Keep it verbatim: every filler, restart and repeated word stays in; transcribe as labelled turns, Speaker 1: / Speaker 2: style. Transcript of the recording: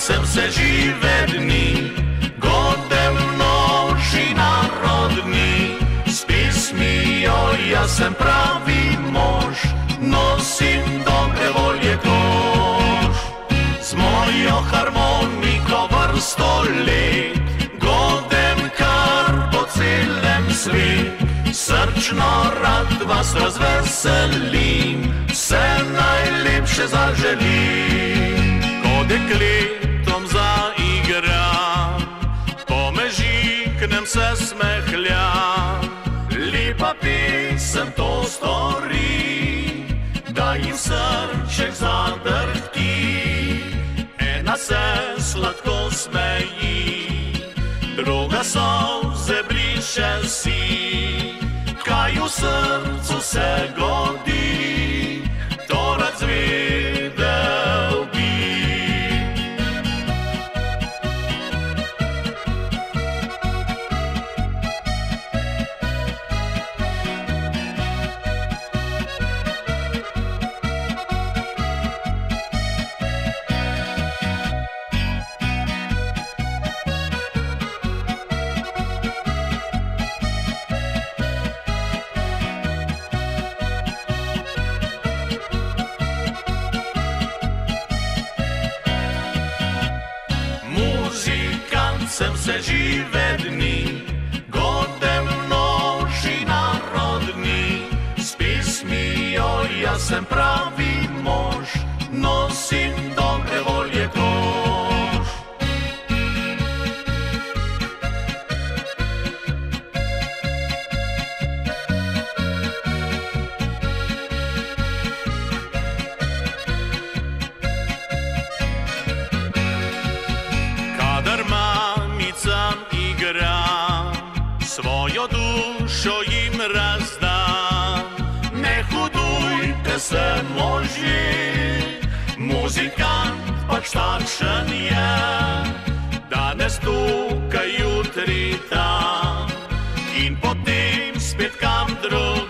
Speaker 1: sem se žive dni, godem noči narodni, s pismijo jaz sem pravi mož, nosim dobre volje koš. Z mojo harmoniko vrsto let, godem kar po celem svet, srčno rad vas razveselim, vse najlepše zaželim. Ko dekletom zaigram, po mežiknem se smehljam, lepa pesem to stori, da jim srček zadrhti. Ena se sladko smeji, druga solze briše si, kaj v srcu se godi, to rad zvedel bi. Sem se žive dni, godem noči narodni, s pismijo jaz sem pravi mož, nosim dobre volje koš. Kadar mamicam igram, svojo dušo jim razdam. Ne hudujte se, možje, muzikant pač takšen je, danes tukaj, jutri tam in potem spet kam drugam.